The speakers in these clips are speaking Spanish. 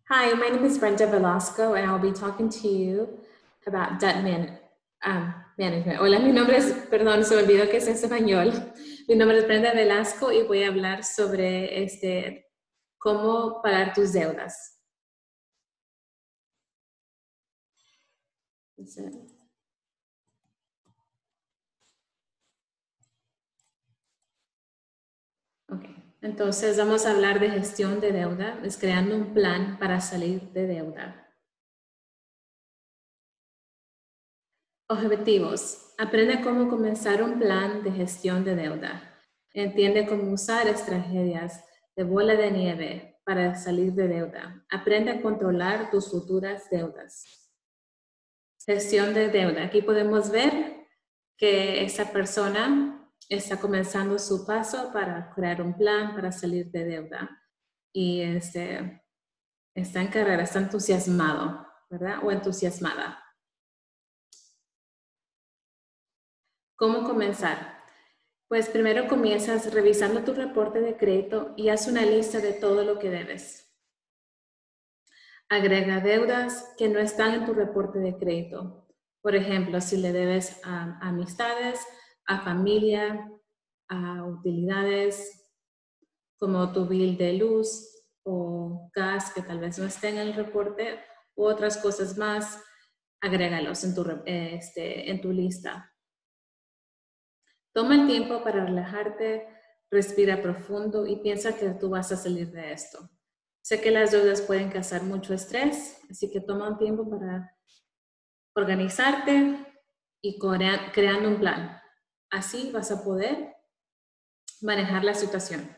Hi, my name is Brenda Velasco, and I'll be talking to you about management. Hola, mi nombre es, perdón, se me olvidó que es español. Mi nombre es Brenda Velasco y voy a hablar sobre cómo pagar tus deudas. Ok, entonces vamos a hablar de gestión de deuda, es creando un plan para salir de deuda. Objetivos. Aprende cómo comenzar un plan de gestión de deuda. Entiende cómo usar estrategias de bola de nieve para salir de deuda. Aprende a controlar tus futuras deudas. Gestión de deuda. Aquí podemos ver que esa persona está comenzando su paso para crear un plan para salir de deuda. Y está en carrera, está entusiasmado, ¿verdad? O entusiasmada. ¿Cómo comenzar? Pues primero comienzas revisando tu reporte de crédito y haz una lista de todo lo que debes. Agrega deudas que no están en tu reporte de crédito. Por ejemplo, si le debes a amistades, a familia, a utilidades como tu bill de luz o gas que tal vez no esté en el reporte u otras cosas más, agrégalos en tu lista. Toma el tiempo para relajarte, respira profundo y piensa que tú vas a salir de esto. Sé que las deudas pueden causar mucho estrés, así que toma un tiempo para organizarte y creando un plan. Así vas a poder manejar la situación.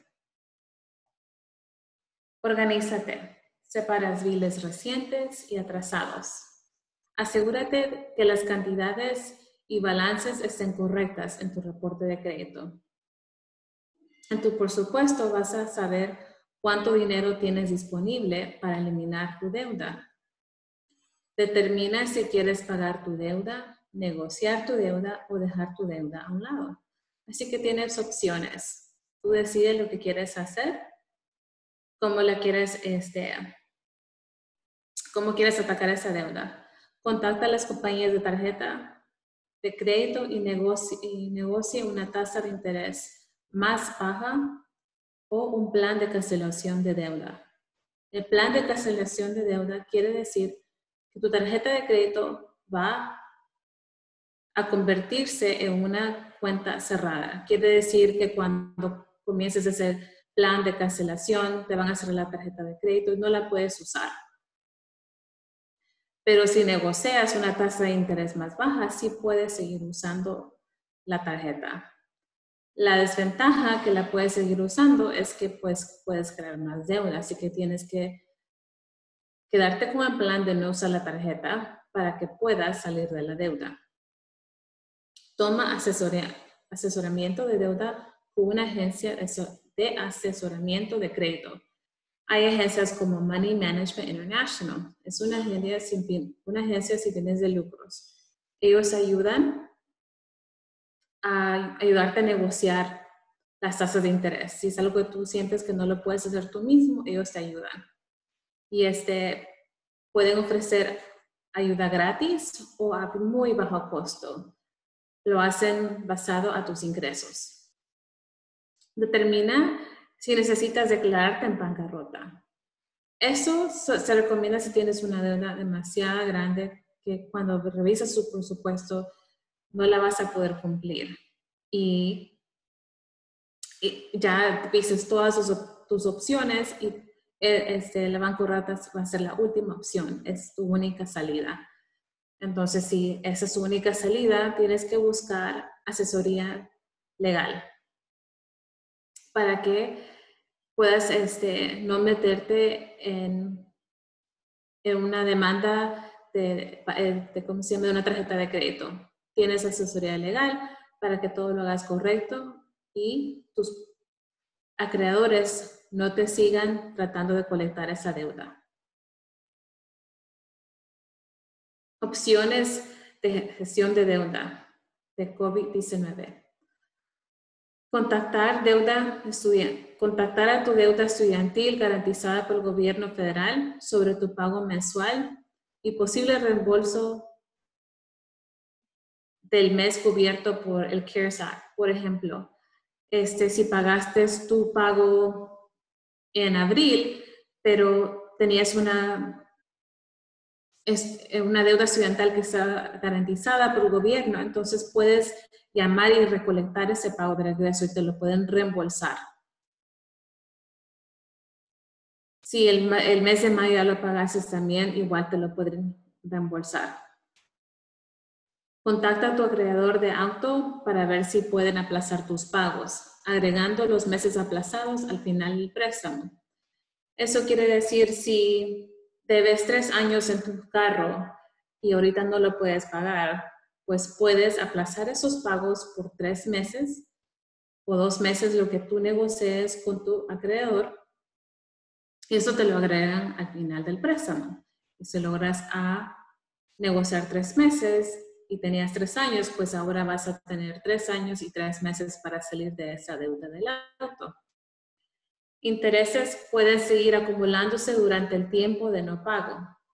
Organízate. Separas biles recientes y atrasados. Asegúrate que las cantidades y balances estén correctas en tu reporte de crédito. En tu presupuesto vas a saber cuánto dinero tienes disponible para eliminar tu deuda. Determina si quieres pagar tu deuda, negociar tu deuda o dejar tu deuda a un lado. Así que tienes opciones. Tú decides lo que quieres hacer, cómo cómo quieres atacar esa deuda. Contacta a las compañías de tarjeta de crédito y negocie una tasa de interés más baja o un plan de cancelación de deuda. El plan de cancelación de deuda quiere decir que tu tarjeta de crédito va a convertirse en una cuenta cerrada. Quiere decir que cuando comiences ese plan de cancelación, te van a cerrar la tarjeta de crédito y no la puedes usar. Pero si negocias una tasa de interés más baja, sí puedes seguir usando la tarjeta. La desventaja que la puedes seguir usando es que pues, puedes crear más deuda, así que tienes que quedarte con el plan de no usar la tarjeta para que puedas salir de la deuda. Toma asesoramiento de deuda con una agencia de asesoramiento de crédito. Hay agencias como Money Management International. Es una agencia sin fines de lucros. Ellos ayudan a ayudarte a negociar las tasas de interés. Si es algo que tú sientes que no lo puedes hacer tú mismo, ellos te ayudan. Y pueden ofrecer ayuda gratis o a muy bajo costo. Lo hacen basado a tus ingresos. Determina si necesitas declararte en bancarrota. Eso se recomienda si tienes una deuda demasiado grande que cuando revisas su presupuesto no la vas a poder cumplir. Y ya dices todas tus opciones y la bancarrota va a ser la última opción, es tu única salida. Entonces, si esa es su única salida, tienes que buscar asesoría legal para que puedas no meterte en una demanda ¿cómo se llama? De una tarjeta de crédito. Tienes asesoría legal para que todo lo hagas correcto y tus acreedores no te sigan tratando de colectar esa deuda. Opciones de gestión de deuda de COVID-19. Contactar a tu deuda estudiantil garantizada por el gobierno federal sobre tu pago mensual y posible reembolso del mes cubierto por el CARES Act. Por ejemplo, si pagaste tu pago en abril, pero tenías una deuda estudiantil que está garantizada por el gobierno, entonces puedes llamar y recolectar ese pago de regreso y te lo pueden reembolsar. Si el mes de mayo ya lo pagaste también, igual te lo pueden reembolsar. Contacta a tu acreedor de auto para ver si pueden aplazar tus pagos, agregando los meses aplazados al final del préstamo. Eso quiere decir si debes 3 años en tu carro y ahorita no lo puedes pagar, pues puedes aplazar esos pagos por 3 meses o 2 meses, lo que tú negocies con tu acreedor. Y eso te lo agregan al final del préstamo. Y si logras negociar 3 meses y tenías 3 años, pues ahora vas a tener 3 años y 3 meses para salir de esa deuda del auto. Intereses pueden seguir acumulándose durante el tiempo de no pago.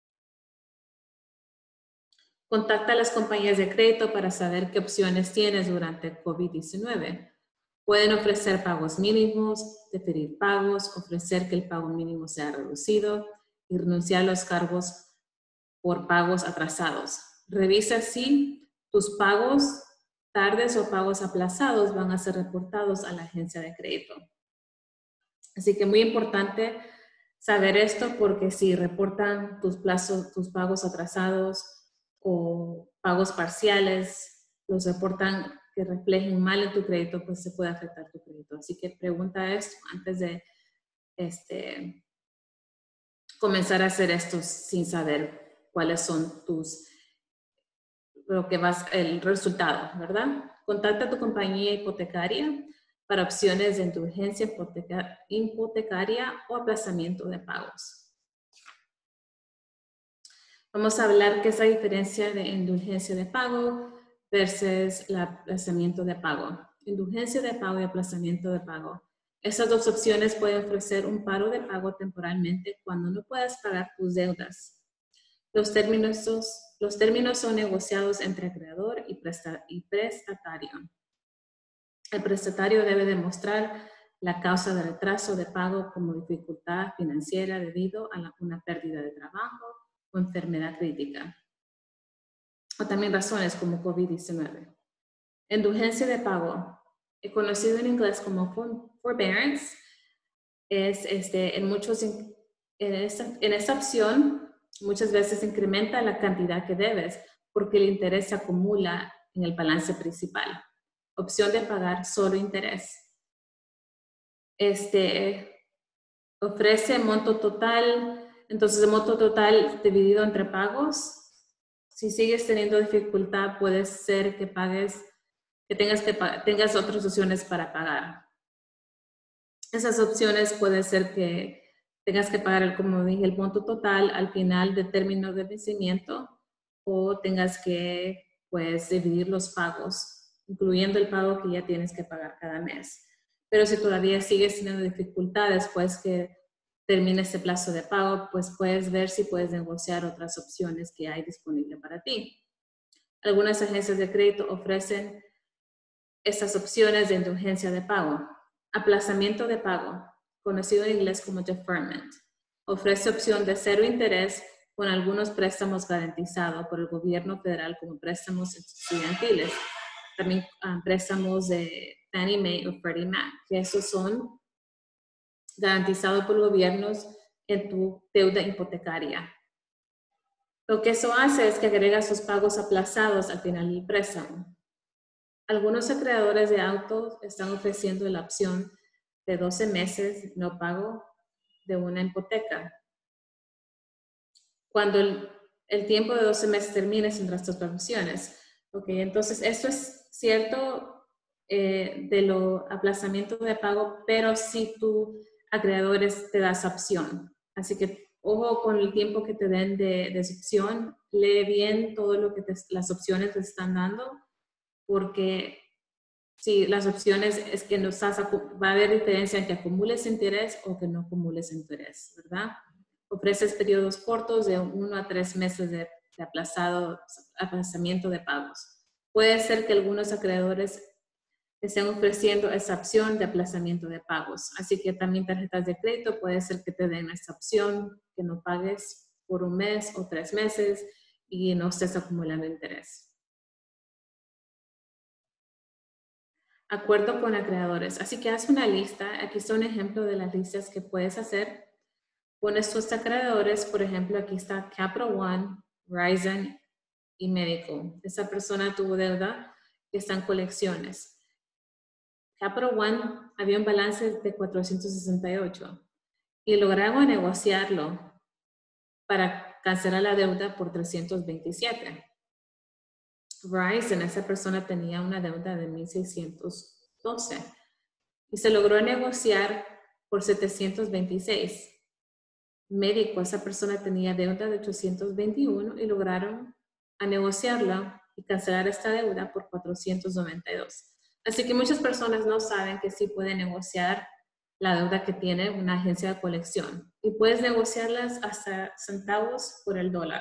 Contacta a las compañías de crédito para saber qué opciones tienes durante COVID-19. Pueden ofrecer pagos mínimos, deferir pagos, ofrecer que el pago mínimo sea reducido y renunciar a los cargos por pagos atrasados. Revisa si tus pagos tardes o pagos aplazados van a ser reportados a la agencia de crédito. Así que muy importante saber esto porque si reportan tus pagos atrasados o pagos parciales, los reportan que reflejen mal en tu crédito, pues se puede afectar tu crédito. Así que pregunta esto antes de comenzar a hacer esto sin saber cuáles son el resultado, ¿verdad? Contacta a tu compañía hipotecaria para opciones de indulgencia hipotecaria o aplazamiento de pagos. Vamos a hablar qué es la diferencia de indulgencia de pago versus el aplazamiento de pago. Indulgencia de pago y aplazamiento de pago. Estas dos opciones pueden ofrecer un paro de pago temporalmente cuando no puedas pagar tus deudas. Los términos son negociados entre acreedor y prestatario. El prestatario debe demostrar la causa de retraso de pago como dificultad financiera debido a una pérdida de trabajo o enfermedad crítica, o también razones como COVID-19. Indulgencia de pago, conocido en inglés como forbearance, es en esta opción muchas veces incrementa la cantidad que debes porque el interés se acumula en el balance principal. Opción de pagar solo interés. Ofrece monto total, entonces el monto total dividido entre pagos. Si sigues teniendo dificultad, puede ser que tengas otras opciones para pagar. Esas opciones puede ser que tengas que pagar, como dije, el monto total al final del término de vencimiento o tengas que, pues, dividir los pagos, incluyendo el pago que ya tienes que pagar cada mes. Pero si todavía sigues teniendo dificultades después que termine ese plazo de pago, pues puedes ver si puedes negociar otras opciones que hay disponibles para ti. Algunas agencias de crédito ofrecen estas opciones de indulgencia de pago. Aplazamiento de pago, conocido en inglés como deferment, ofrece opción de cero interés con algunos préstamos garantizados por el gobierno federal como préstamos estudiantiles. También préstamos de Fannie Mae o Freddie Mac, que esos son garantizados por gobiernos en tu deuda hipotecaria. Lo que eso hace es que agrega sus pagos aplazados al final del préstamo. Algunos acreedores de autos están ofreciendo la opción de 12 meses no pago de una hipoteca. Cuando el tiempo de 12 meses termine sin otras opciones. Okay, entonces, esto es cierto de lo aplazamiento de pago, pero si tu acreedores te da esa opción. Así que ojo con el tiempo que te den de opción. Lee bien todo lo que las opciones te están dando, porque si las opciones es que no estás, va a haber diferencia en que acumules interés o que no acumules interés, ¿verdad? Ofreces periodos cortos de 1 a 3 meses de aplazamiento de pagos. Puede ser que algunos acreedores estén ofreciendo esa opción de aplazamiento de pagos. Así que también tarjetas de crédito puede ser que te den esa opción, que no pagues por 1 mes o 3 meses y no estés acumulando interés. Acuerdo con acreedores. Así que haz una lista. Aquí está un ejemplo de las listas que puedes hacer. Pones tus acreedores. Por ejemplo, aquí está Capital One, Verizon y Medical. Esa persona tuvo deuda que está en colecciones. Capital One había un balance de 468 y lograron negociarlo para cancelar la deuda por 327. Verizon, esa persona tenía una deuda de 1,612 y se logró negociar por 726. Médico, esa persona tenía deuda de 821 y lograron a negociarla y cancelar esta deuda por 492. Así que muchas personas no saben que sí pueden negociar la deuda que tiene una agencia de colección y puedes negociarlas hasta centavos por el dólar.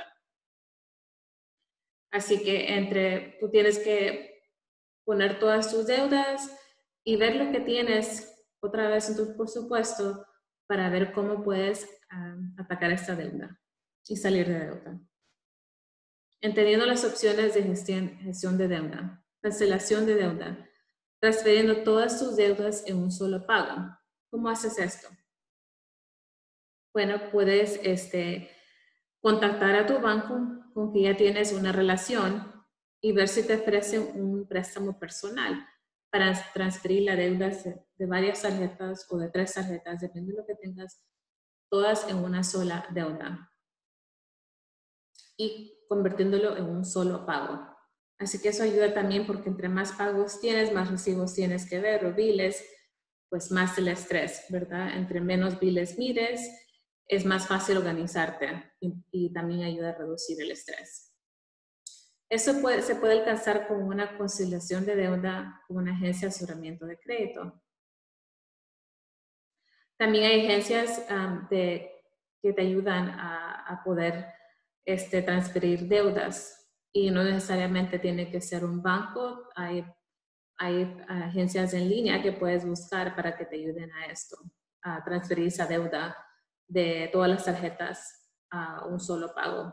Así que tú tienes que poner todas tus deudas y ver lo que tienes otra vez en tu presupuesto para ver cómo puedes atacar esta deuda y salir de deuda. Entendiendo las opciones de gestión de deuda, cancelación de deuda, transfiriendo todas tus deudas en un solo pago. ¿Cómo haces esto? Bueno, puedes contactar a tu banco con quien ya tienes una relación y ver si te ofrecen un préstamo personal para transferir la deuda de varias tarjetas o de 3 tarjetas, depende de lo que tengas, todas en una sola deuda y convirtiéndolo en un solo pago. Así que eso ayuda también porque entre más pagos tienes, más recibos tienes que ver o biles, pues más el estrés, ¿verdad? Entre menos biles mires, es más fácil organizarte y también ayuda a reducir el estrés. Eso se puede alcanzar con una conciliación de deuda con una agencia de aseguramiento de crédito. También hay agencias que te ayudan a poder transferir deudas y no necesariamente tiene que ser un banco. Hay agencias en línea que puedes buscar para que te ayuden a esto, a transferir esa deuda de todas las tarjetas a un solo pago.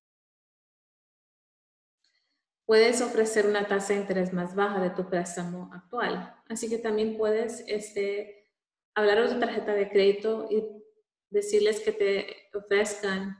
Puedes ofrecer una tasa de interés más baja de tu préstamo actual. Así que también puedes hablar de tu tarjeta de crédito y decirles que te ofrezcan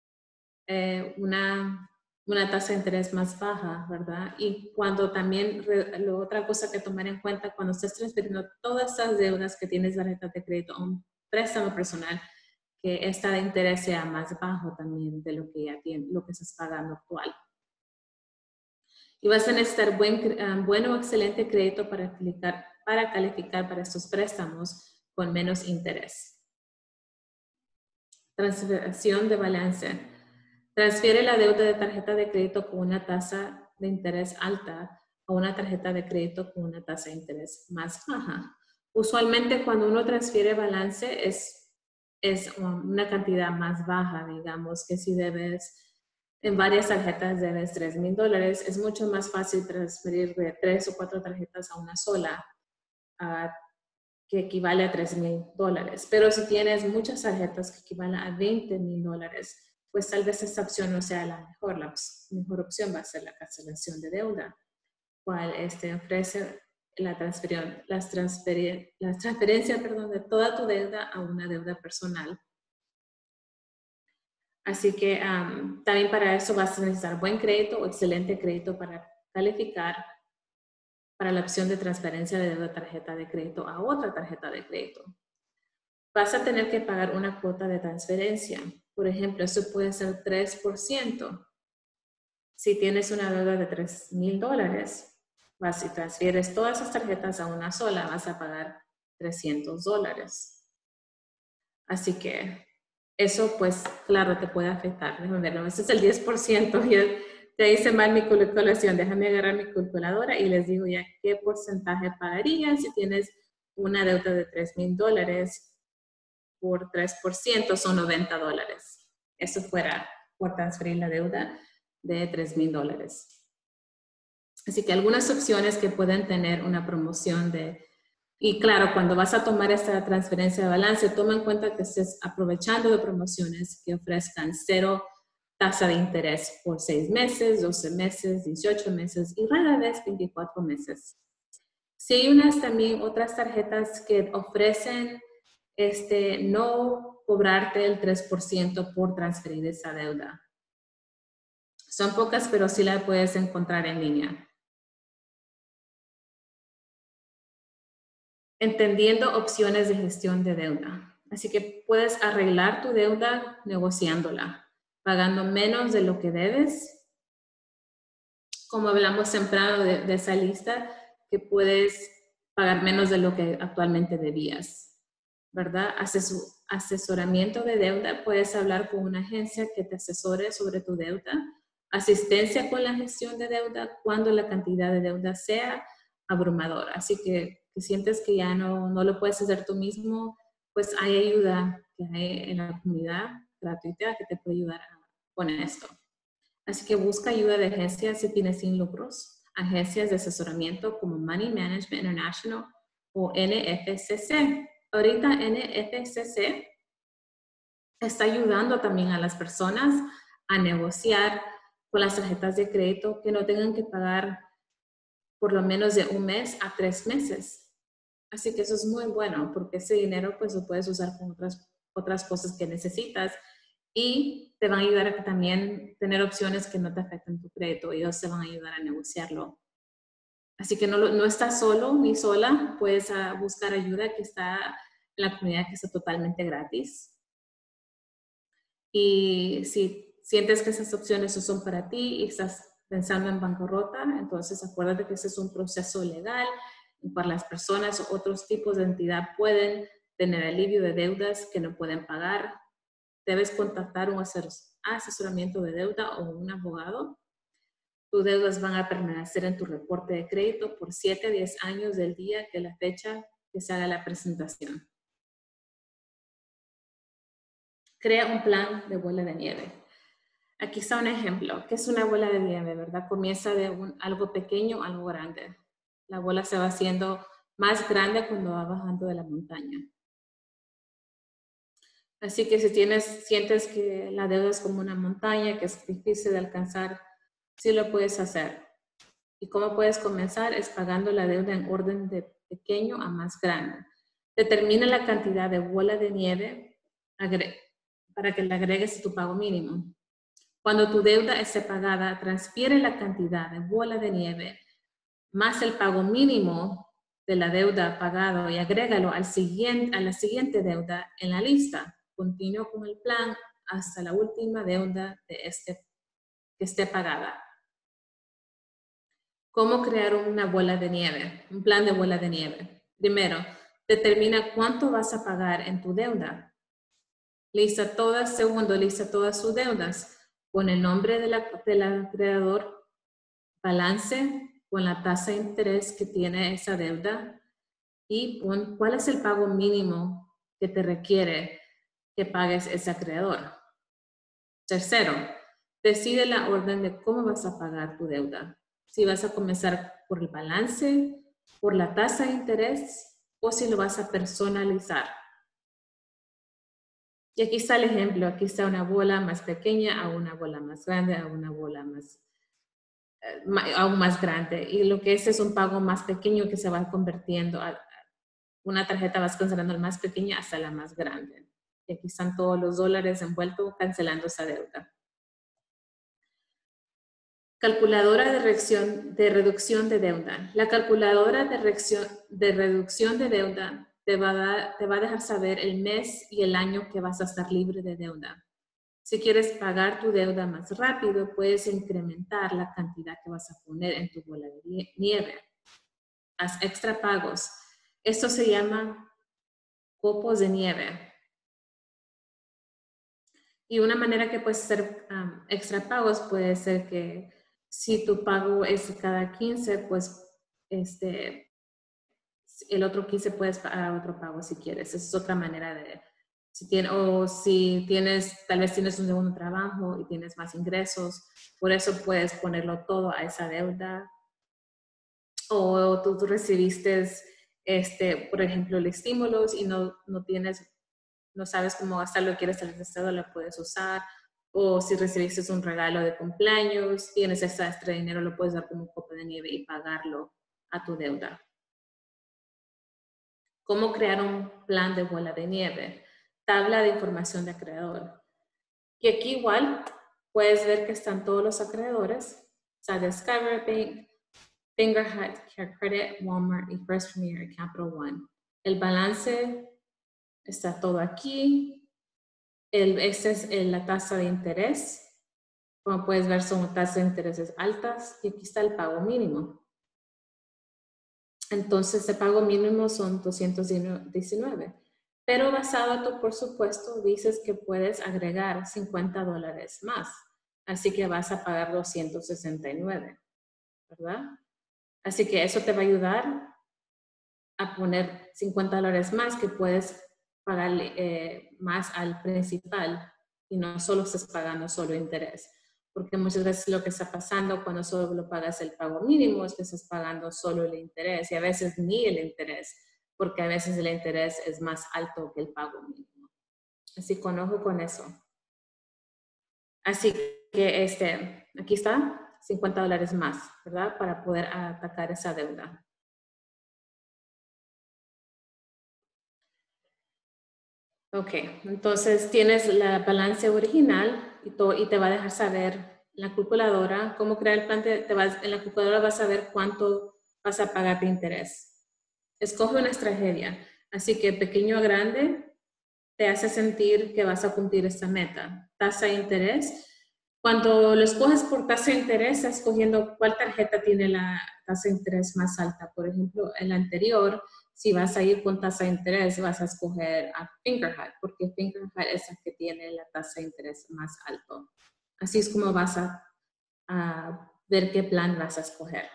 una tasa de interés más baja, ¿verdad? Y cuando también, otra cosa que tomar en cuenta, cuando estés transfiriendo todas estas deudas que tienes de tarjeta de crédito a un préstamo personal, que esta de interés sea más bajo también de lo que ya tienes, lo que estás pagando actual. Y vas a necesitar bueno o excelente crédito para calificar para estos préstamos con menos interés. Transferencia de balance. Transfiere la deuda de tarjeta de crédito con una tasa de interés alta a una tarjeta de crédito con una tasa de interés más baja. Usualmente cuando uno transfiere balance es una cantidad más baja, digamos que si debes en varias tarjetas debes $3,000, es mucho más fácil transferir de 3 o 4 tarjetas a una sola, que equivale a $3,000. Pero si tienes muchas tarjetas que equivalen a $20,000, pues tal vez esta opción no sea la mejor. La mejor opción va a ser la cancelación de deuda, cual ofrece la transferencia de toda tu deuda a una deuda personal. Así que también para eso vas a necesitar buen crédito o excelente crédito para calificar para la opción de transferencia de deuda de tarjeta de crédito a otra tarjeta de crédito. Vas a tener que pagar una cuota de transferencia. Por ejemplo, eso puede ser 3%. Si tienes una deuda de $3,000, vas y transfieres todas esas tarjetas a una sola, vas a pagar $300. Así que eso, pues, claro, te puede afectar. Déjame verlo. Ese es el 10% ya hice mal mi calculación, déjame agarrar mi calculadora y les digo ya qué porcentaje pagarían si tienes una deuda de $3,000 por 3% son $90. Eso fuera por transferir la deuda de $3,000. Así que algunas opciones que pueden tener una promoción y claro, cuando vas a tomar esta transferencia de balance, toma en cuenta que estés aprovechando de promociones que ofrezcan 0 tasa de interés por 6 meses, 12 meses, 18 meses y rara vez 24 meses. Si hay también otras tarjetas que ofrecen no cobrarte el 3% por transferir esa deuda. Son pocas, pero sí la puedes encontrar en línea. Entendiendo opciones de gestión de deuda. Así que puedes arreglar tu deuda negociándola, pagando menos de lo que debes. Como hablamos temprano de esa lista, que puedes pagar menos de lo que actualmente debías, ¿verdad? Asesoramiento de deuda, puedes hablar con una agencia que te asesore sobre tu deuda. Asistencia con la gestión de deuda cuando la cantidad de deuda sea abrumadora. Así que sientes que ya no lo puedes hacer tú mismo, pues hay ayuda que hay en la comunidad gratuita que te puede ayudar con esto. Así que busca ayuda de agencias si tienes sin lucros, agencias de asesoramiento como Money Management International o NFCC. Ahorita NFCC está ayudando también a las personas a negociar con las tarjetas de crédito que no tengan que pagar por lo menos de 1 mes a 3 meses. Así que eso es muy bueno porque ese dinero pues lo puedes usar con otras cosas que necesitas y te van a ayudar a también tener opciones que no te afecten tu crédito. Ellos te van a ayudar a negociarlo. Así que no estás solo ni sola, puedes buscar ayuda que está en la comunidad que está totalmente gratis. Y si sientes que esas opciones no son para ti y estás pensando en bancarrota, entonces acuérdate que ese es un proceso legal para las personas o otros tipos de entidad pueden tener alivio de deudas que no pueden pagar. Debes contactar un asesoramiento de deuda o un abogado. Tus deudas van a permanecer en tu reporte de crédito por 7 a 10 años del día que la fecha que se haga la presentación. Crea un plan de bola de nieve. Aquí está un ejemplo. ¿Qué es una bola de nieve, verdad? Comienza de algo pequeño a algo grande. La bola se va haciendo más grande cuando va bajando de la montaña. Así que si sientes que la deuda es como una montaña, que es difícil de alcanzar, sí lo puedes hacer. ¿Y cómo puedes comenzar? Es pagando la deuda en orden de pequeño a más grande. Determina la cantidad de bola de nieve para que le agregues tu pago mínimo. Cuando tu deuda esté pagada, transfiere la cantidad de bola de nieve más el pago mínimo de la deuda pagado y agrégalo a la siguiente deuda en la lista. Continúa con el plan hasta la última deuda que esté pagada. ¿Cómo crear una bola de nieve? Un plan de bola de nieve. Primero, determina cuánto vas a pagar en tu deuda. Segundo, lista todas sus deudas. Pon el nombre del acreedor, balance con la tasa de interés que tiene esa deuda y pon cuál es el pago mínimo que te requiere que pagues ese acreedor. Tercero, decide la orden de cómo vas a pagar tu deuda. Si vas a comenzar por el balance, por la tasa de interés o si lo vas a personalizar. Y aquí está el ejemplo. Aquí está una bola más pequeña a una bola más grande, a una bola aún más grande. Y lo que es un pago más pequeño que se va convirtiendo a una tarjeta, vas cancelando la más pequeña hasta la más grande. Y aquí están todos los dólares envueltos cancelando esa deuda. Calculadora de reducción de deuda. La calculadora de reducción de deuda te va a dejar saber el mes y el año que vas a estar libre de deuda. Si quieres pagar tu deuda más rápido, puedes incrementar la cantidad que vas a poner en tu bola de nieve. Haz extra pagos. Esto se llama copos de nieve. Y una manera que puedes hacer extra pagos puede ser que si tu pago es cada 15, pues el otro 15 puedes pagar otro pago si quieres. Esa es otra manera de, o si tienes, tal vez tienes un segundo trabajo y tienes más ingresos, por eso puedes ponerlo todo a esa deuda. O tú recibiste, por ejemplo, el estímulos y no sabes cómo gastarlo, quieres salir de estado, lo puedes usar. O si recibiste un regalo de cumpleaños, tienes extra dinero, lo puedes dar como copa de nieve y pagarlo a tu deuda. ¿Cómo crear un plan de bola de nieve? Tabla de información de acreedor. Y aquí igual puedes ver que están todos los acreedores. Está Discover Bank, Fingerhut, CareCredit, Walmart y First Premier y Capital One. El balance está todo aquí. Esta es la tasa de interés. Como puedes ver, son tasas de intereses altas. Y aquí está el pago mínimo. Entonces, el pago mínimo son $219. Pero basado en tu presupuesto, dices que puedes agregar $50 más. Así que vas a pagar $269, ¿verdad? Así que eso te va a ayudar a poner $50 más que puedes pagarle más al principal y no solo estés pagando solo interés. Porque muchas veces lo que está pasando cuando solo pagas el pago mínimo es que estás pagando solo el interés y a veces ni el interés, porque a veces el interés es más alto que el pago mínimo. Así que ojo con eso. Así que aquí está, $50 más, ¿verdad? Para poder atacar esa deuda. Ok, entonces tienes la balance original y te va a dejar saber la calculadora cómo crear el plan. En la calculadora vas a ver cuánto vas a pagar de interés. Escoge una estrategia, así que pequeño a grande te hace sentir que vas a cumplir esta meta. Tasa de interés. Cuando lo escoges por tasa de interés, estás escogiendo cuál tarjeta tiene la tasa de interés más alta. Por ejemplo, en la anterior, si vas a ir con tasa de interés, vas a escoger a Fingerhut, porque Fingerhut es la que tiene la tasa de interés más alto. Así es como vas a ver qué plan vas a escoger.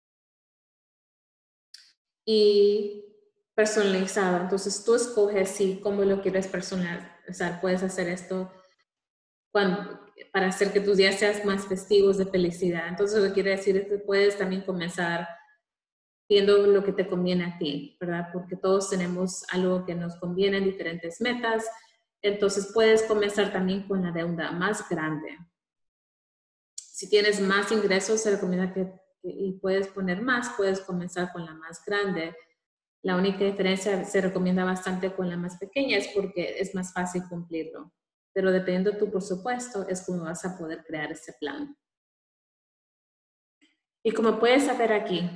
Y personalizado. Entonces, tú escoges cómo lo quieres personalizar. Puedes hacer esto para hacer que tus días sean más festivos de felicidad. Entonces, lo que quiere decir es que puedes también comenzar viendo lo que te conviene a ti, ¿verdad? Porque todos tenemos algo que nos conviene en diferentes metas. Entonces, puedes comenzar también con la deuda más grande. Si tienes más ingresos, se recomienda y puedes poner más, puedes comenzar con la más grande. La única diferencia se recomienda bastante con la más pequeña es porque es más fácil cumplirlo. Pero dependiendo de tu presupuesto es como vas a poder crear ese plan. Y como puedes ver aquí,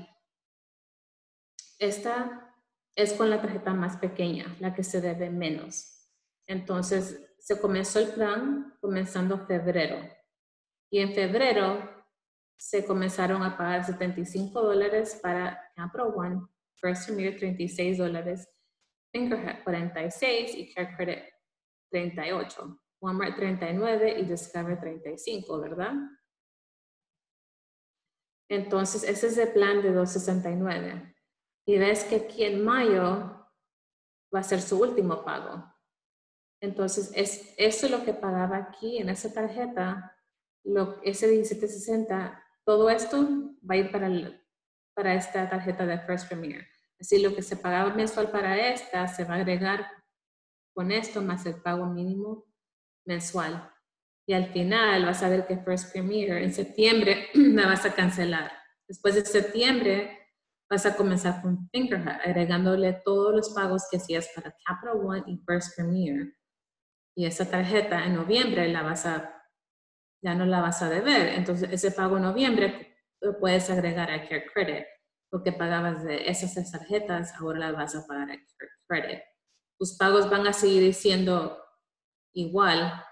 esta es con la tarjeta más pequeña, la que se debe menos. Entonces, se comenzó el plan comenzando febrero. Y en febrero se comenzaron a pagar $75 para Capital One, First Premier $36, Fingerhut $46 y CareCredit $38, Walmart $39 y Discover $35, ¿verdad? Entonces, ese es el plan de $269. Y ves que aquí en mayo va a ser su último pago. Entonces, eso es lo que pagaba aquí en esa tarjeta, ese $17.60, todo esto va a ir para esta tarjeta de First Premier. Así lo que se pagaba mensual para esta se va a agregar con esto más el pago mínimo mensual. Y al final vas a ver que First Premier en septiembre la vas a cancelar. Después de septiembre vas a comenzar con Fingerhut, agregándole todos los pagos que hacías para Capital One y First Premier. Y esa tarjeta en noviembre ya no la vas a deber. Entonces ese pago en noviembre lo puedes agregar a CareCredit. Lo que pagabas de esas tarjetas ahora las vas a pagar a CareCredit. Tus pagos van a seguir siendo igual,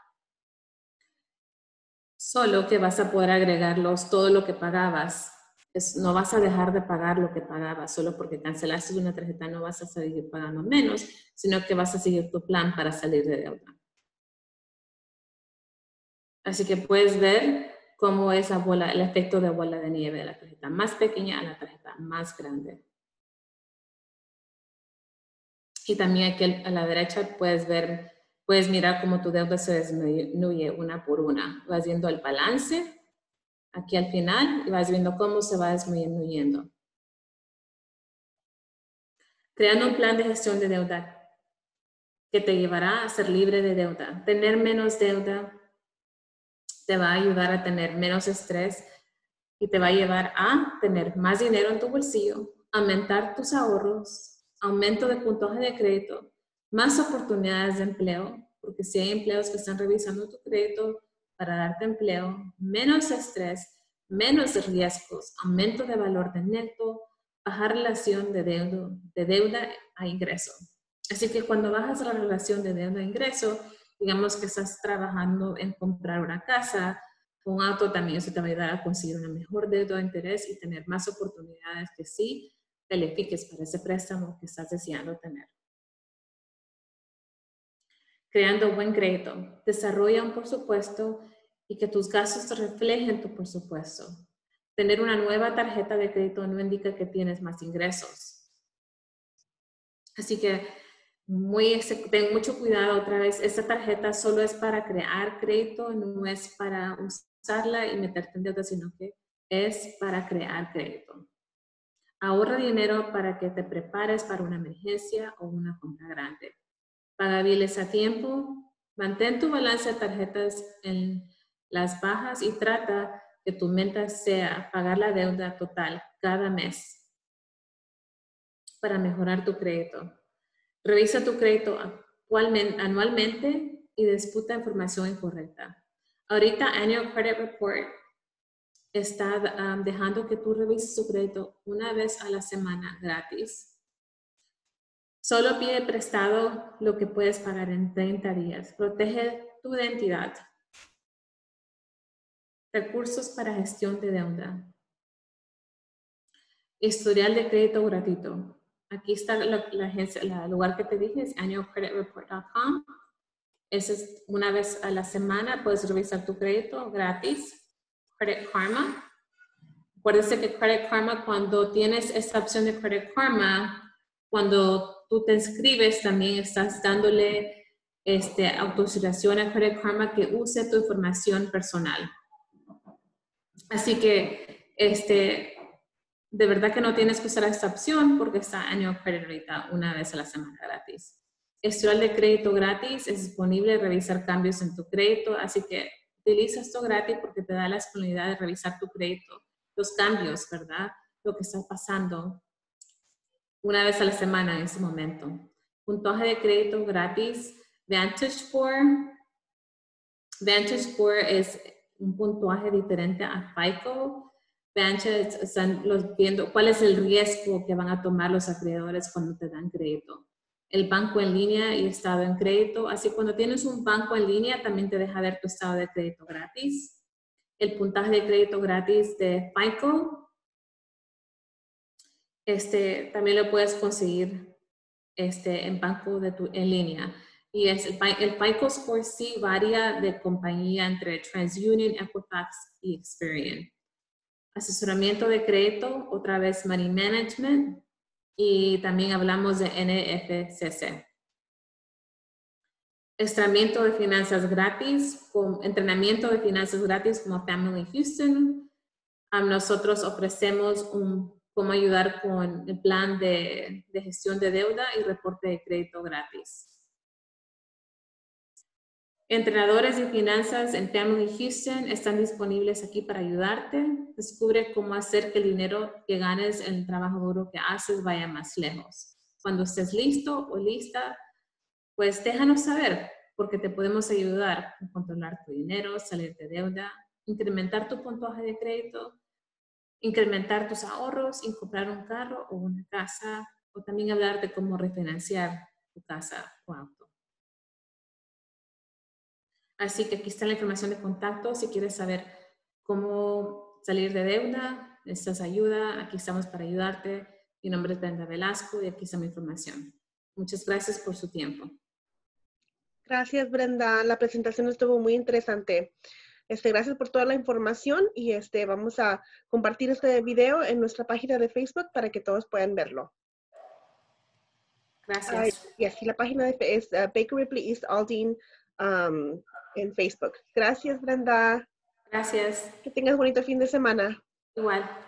solo que vas a poder agregarlos todo lo que pagabas. No vas a dejar de pagar lo que pagabas solo porque cancelaste una tarjeta, no vas a seguir pagando menos, sino que vas a seguir tu plan para salir de deuda. Así que puedes ver cómo es la bola, el efecto de bola de nieve de la tarjeta más pequeña a la tarjeta más grande. Y también aquí a la derecha puedes mirar cómo tu deuda se disminuye una por una. Vas viendo el balance aquí al final y vas viendo cómo se va disminuyendo. Creando un plan de gestión de deuda que te llevará a ser libre de deuda. Tener menos deuda te va a ayudar a tener menos estrés y te va a llevar a tener más dinero en tu bolsillo, aumentar tus ahorros, aumento de puntaje de crédito, más oportunidades de empleo, porque si hay empleos que están revisando tu crédito para darte empleo, menos estrés, menos riesgos, aumento de valor de neto, bajar relación de deuda a ingreso. Así que cuando bajas la relación de deuda a ingreso, digamos que estás trabajando en comprar una casa, un auto, también eso te va a ayudar a conseguir una mejor deuda de interés y tener más oportunidades que sí califiques para ese préstamo que estás deseando tener. Creando buen crédito. Desarrolla un presupuesto y que tus gastos reflejen tu presupuesto. Tener una nueva tarjeta de crédito no indica que tienes más ingresos. Así que ten mucho cuidado otra vez. Esta tarjeta solo es para crear crédito, no es para usarla y meterte en deuda, sino que es para crear crédito. Ahorra dinero para que te prepares para una emergencia o una compra grande. Paga biles a tiempo. Mantén tu balance de tarjetas en las bajas y trata que tu meta sea pagar la deuda total cada mes para mejorar tu crédito. Revisa tu crédito anualmente y disputa información incorrecta. Ahorita Annual Credit Report está dejando que tú revises tu crédito una vez a la semana gratis. Solo pide prestado lo que puedes pagar en 30 días. Protege tu identidad. Recursos para gestión de deuda. Historial de crédito gratuito. Aquí está el lugar que te dije, es annualcreditreport.com. Esa es una vez a la semana, puedes revisar tu crédito gratis. Credit Karma. Acuérdese que Credit Karma, cuando tienes esta opción de Credit Karma, cuando tú te inscribes, también estás dándole autorización a Credit Karma que use tu información personal. Así que, de verdad que no tienes que usar esta opción porque está Annual Credit ahorita una vez a la semana gratis. Historial de crédito gratis, es disponible revisar cambios en tu crédito, así que utiliza esto gratis porque te da la disponibilidad de revisar tu crédito, los cambios, ¿verdad? Lo que está pasando una vez a la semana en ese momento. Puntaje de crédito gratis, Vantage Score. Vantage Score es un puntaje diferente a FICO. Vantage están viendo cuál es el riesgo que van a tomar los acreedores cuando te dan crédito. El banco en línea y estado en crédito. Así cuando tienes un banco en línea también te deja ver tu estado de crédito gratis. El puntaje de crédito gratis de FICO. También lo puedes conseguir en banco en línea. Y el FICO Score sí varía de compañía entre TransUnion, Equifax y Experian. Asesoramiento de crédito, otra vez Money Management, y también hablamos de NFCC. Entrenamiento de finanzas gratis como Family Houston. Nosotros ofrecemos cómo ayudar con el plan de gestión de deuda y reporte de crédito gratis. Entrenadores de finanzas en Family Houston están disponibles aquí para ayudarte. Descubre cómo hacer que el dinero que ganes en el trabajo duro que haces vaya más lejos. Cuando estés listo o lista, pues déjanos saber, porque te podemos ayudar a controlar tu dinero, salir de deuda, incrementar tu puntaje de crédito, incrementar tus ahorros y comprar un carro o una casa, o también hablar de cómo refinanciar tu casa o auto. Así que aquí está la información de contacto. Si quieres saber cómo salir de deuda, necesitas ayuda, aquí estamos para ayudarte. Mi nombre es Brenda Velasco y aquí está mi información. Muchas gracias por su tiempo. Gracias, Brenda. La presentación estuvo muy interesante. Gracias por toda la información y vamos a compartir este video en nuestra página de Facebook para que todos puedan verlo. Gracias. Y así la página es Baker Ripley East Aldine en Facebook. Gracias, Brenda. Gracias. Que tengas bonito fin de semana. Igual.